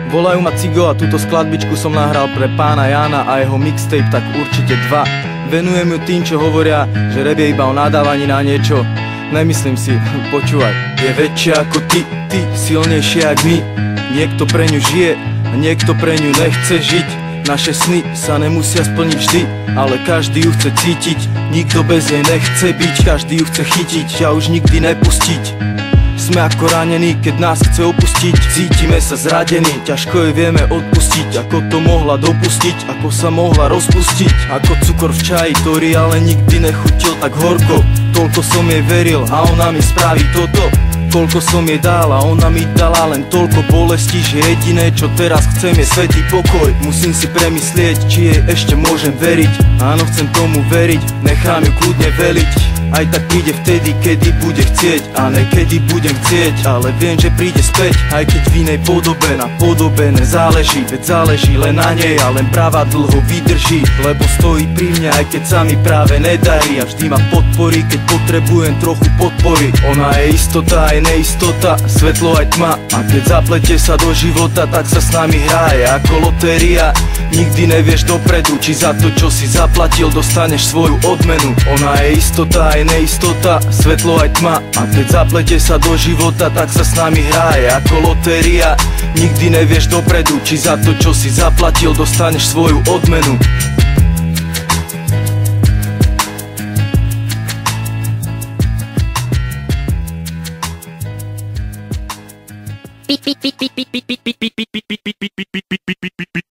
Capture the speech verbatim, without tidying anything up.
Volajú ma Cigo a túto skladbičku som nahral pre pána Jána a jeho mixtape tak určite dva. Venujem ju tým, čo hovoria, že rap je iba o nadávaní na niečo. Nemyslím si, počúvaj. Je väčšia ako ty, ty silnejšia jak my. Niekto pre ňu žije a niekto pre ňu nechce žiť. Naše sny sa nemusia splniť vždy, ale každý ju chce cítiť. Nikto bez nej nechce byť, každý ju chce chytiť a už nikdy nepustiť. Sme ako ranení, keď nás chce opustiť. Cítime sa zradení, ťažko jej vieme odpustiť. Ako to mohla dopustiť, ako sa mohla rozpustiť. Ako cukor v čaji, ktorý ale nikdy nechutil tak horko. Toľko som jej veril a ona mi spraví toto. Koľko som jej dal a ona mi dala len toľko bolesti, že jediné čo teraz chcem je svätý pokoj. Musím si premyslieť, či jej ešte môžem veriť. Áno, chcem tomu veriť, nechám ju kľudne veliť. Aj tak príde vtedy, kedy bude chcieť, a ne kedy budem chcieť. Ale viem, že príde späť, aj keď v inej podobe. Na podobe nezáleží, veď záleží len na nej. A len práva dlho vydrží, lebo stojí pri mne, aj keď sa mi práve nedarí. A vždy ma podporí, keď potrebujem trochu podpory. Ona je istota, aj neistota, svetlo aj tma. A keď zaplete sa do života, tak sa s nami hraje ako lotéria. Nikdy nevieš dopredu, či za to, čo si zaplatil, dostaneš svoju odmenu. Ona je istota, aj neistota, svetlo aj tma. A keď zaplete sa do života, tak sa s nami hraje ako lotéria. Nikdy nevieš dopredu, či za to, čo si zaplatil, dostaneš svoju odmenu. Beep beep beep beep beep beep beep beep beep beep beep beep beep beep beep beep beep beep beep beep